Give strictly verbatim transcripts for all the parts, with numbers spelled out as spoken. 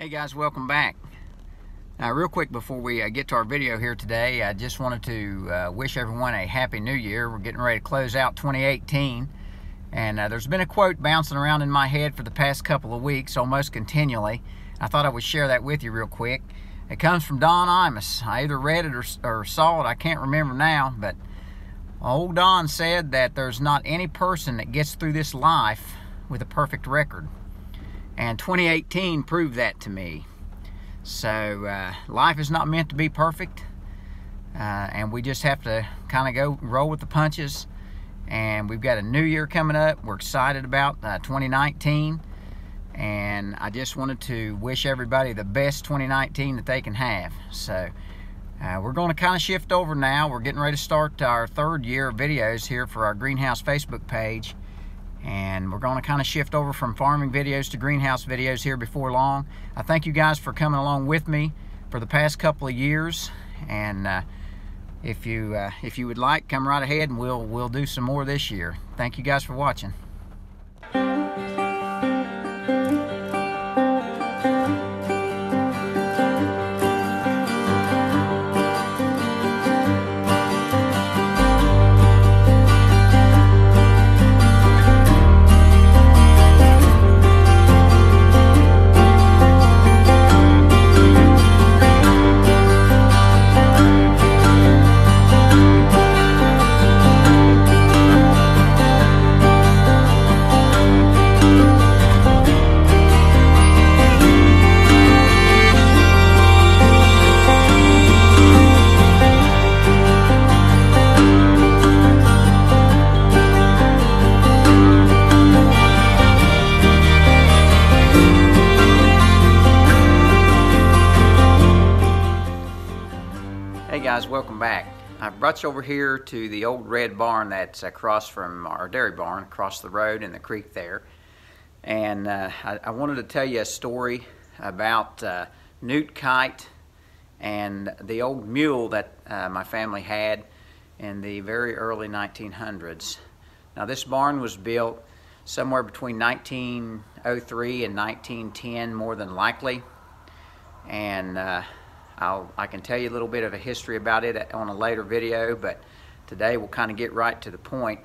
Hey guys, welcome back. Uh, real quick before we uh, get to our video here today, I just wanted to uh, wish everyone a happy new year. We're getting ready to close out twenty eighteen, and uh, there's been a quote bouncing around in my head for the past couple of weeks, almost continually. I thought I would share that with you real quick. It comes from Don Imus. I either read it or, or saw it, I can't remember now, but old Don said that there's not any person that gets through this life with a perfect record. And twenty eighteen proved that to me. So uh, life is not meant to be perfect, uh, and we just have to kind of go roll with the punches. And we've got a new year coming up. We're excited about uh, twenty nineteen, and I just wanted to wish everybody the best twenty nineteen that they can have. So uh, we're going to kind of shift over now. We're getting ready to start our third year of videos here for our Greenhouse Facebook page. And we're going to kind of shift over from farming videos to greenhouse videos here before long. I thank you guys for coming along with me for the past couple of years. And uh, if you uh, if you would like, come right ahead and we'll we'll do some more this year. Thank you guys for watching. Hey guys, welcome back. I brought you over here to the old red barn that's across from our dairy barn, across the road in the creek there. And uh, I, I wanted to tell you a story about uh, Newt Kite and the old mule that uh, my family had in the very early nineteen hundreds. Now this barn was built somewhere between nineteen oh three and nineteen ten, more than likely. And uh, I'll, I can tell you a little bit of a history about it on a later video, but today we'll kind of get right to the point.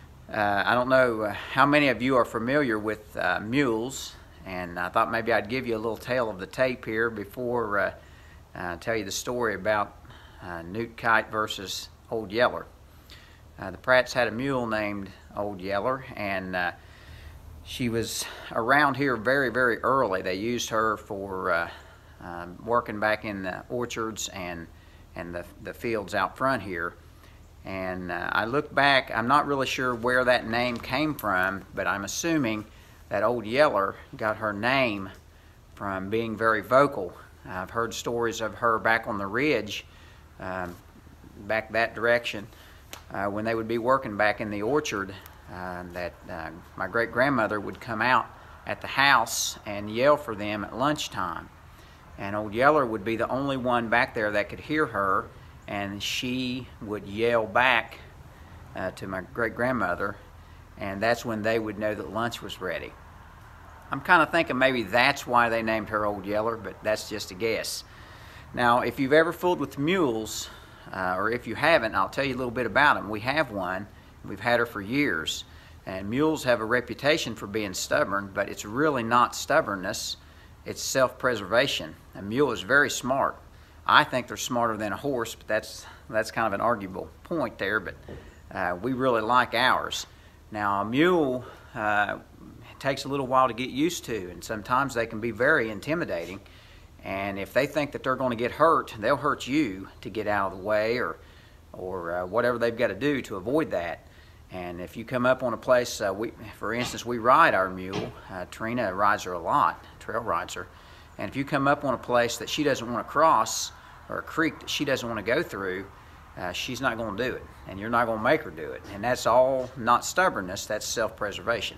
Uh, I don't know uh, how many of you are familiar with uh, mules, and I thought maybe I'd give you a little tale of the tape here before uh, uh, tell you the story about uh, Newt Kite versus Old Yeller. Uh, the Pratts had a mule named Old Yeller, and uh, she was around here very, very early. They used her for uh, Um, working back in the orchards and and the, the fields out front here. And uh, I look back, I'm not really sure where that name came from, but I'm assuming that Old Yeller got her name from being very vocal. I've heard stories of her back on the ridge, um, back that direction, uh, when they would be working back in the orchard, uh, that uh, my great-grandmother would come out at the house and yell for them at lunchtime. And Old Yeller would be the only one back there that could hear her, and she would yell back uh, to my great-grandmother, and that's when they would know that lunch was ready. I'm kind of thinking maybe that's why they named her Old Yeller, but that's just a guess. Now, if you've ever fooled with mules, uh, or if you haven't, I'll tell you a little bit about them. We have one. We've had her for years, and mules have a reputation for being stubborn, but it's really not stubbornness. It's self-preservation. A mule is very smart. I think they're smarter than a horse, but that's that's kind of an arguable point there, but uh, we really like ours. Now a mule uh, takes a little while to get used to, and sometimes they can be very intimidating, and if they think that they're going to get hurt, they'll hurt you to get out of the way, or, or uh, whatever they've got to do to avoid that. And if you come up on a place, uh, we, for instance, we ride our mule. Uh, Trina rides her a lot, trail rides her. And if you come up on a place that she doesn't want to cross, or a creek that she doesn't want to go through, uh, she's not going to do it. And you're not going to make her do it. And that's all not stubbornness, that's self-preservation.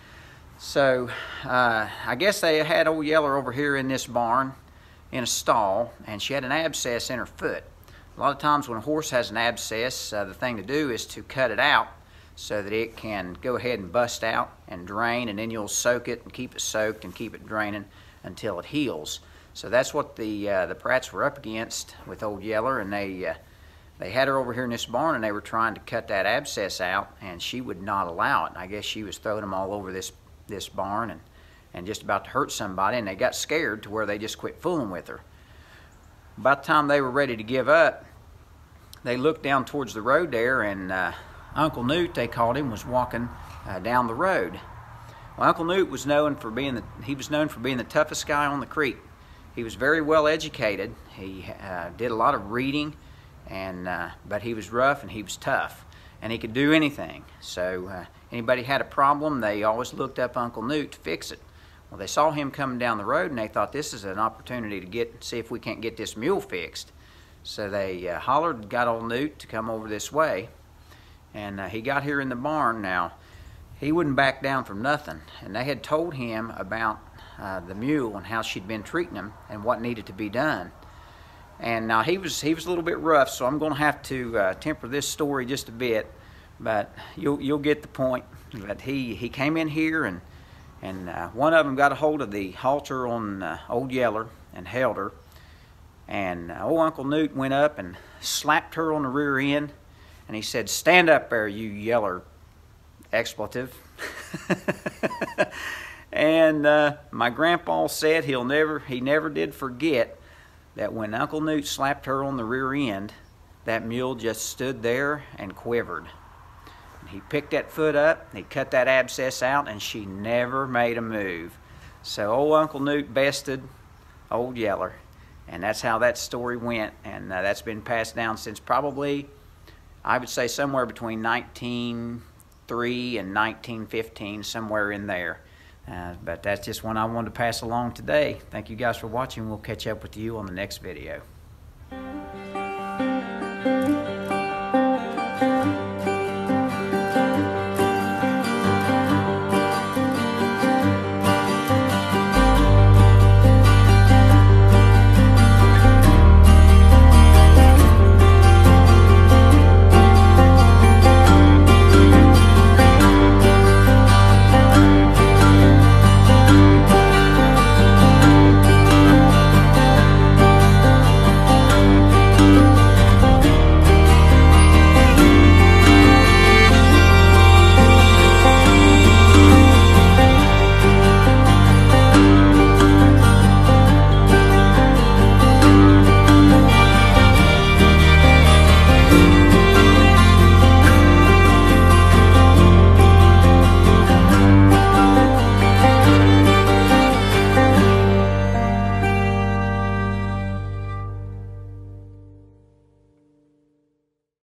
So uh, I guess they had Old Yeller over here in this barn in a stall, and she had an abscess in her foot. A lot of times when a horse has an abscess, uh, the thing to do is to cut it out so that it can go ahead and bust out and drain, and then you'll soak it and keep it soaked and keep it draining until it heals. So that's what the uh, the Pratts were up against with Old Yeller, and they uh, they had her over here in this barn, and they were trying to cut that abscess out, and she would not allow it. And I guess she was throwing them all over this this barn and and just about to hurt somebody, and they got scared to where they just quit fooling with her. By the time they were ready to give up, they looked down towards the road there, and uh, Uncle Newt, they called him, was walking uh, down the road. Well, Uncle Newt was known for being the he was known for being the toughest guy on the creek. He was very well educated. He uh, did a lot of reading, and uh, but he was rough and he was tough, and he could do anything. So uh, anybody had a problem, they always looked up Uncle Newt to fix it. Well, they saw him coming down the road, and they thought, this is an opportunity to get see if we can't get this mule fixed. So they uh, hollered, got old Newt to come over this way, and uh, he got here in the barn. Now, he wouldn't back down from nothing, and they had told him about uh, the mule and how she'd been treating him and what needed to be done. And now he was he was a little bit rough, so I'm going to have to uh, temper this story just a bit, but you'll you'll get the point. But he he came in here, and and uh, one of them got a hold of the halter on uh, Old Yeller and held her. And uh, old Uncle Newt went up and slapped her on the rear end, and he said, "Stand up there, you yeller," expletive. And uh, my grandpa said he'll never, he never did forget that when Uncle Newt slapped her on the rear end, that mule just stood there and quivered. And he picked that foot up, he cut that abscess out, and she never made a move. So old Uncle Newt bested Old Yeller. And that's how that story went, and uh, that's been passed down since probably, I would say, somewhere between nineteen oh three and nineteen fifteen, somewhere in there. Uh, but that's just one I wanted to pass along today. Thank you guys for watching. We'll catch up with you on the next video.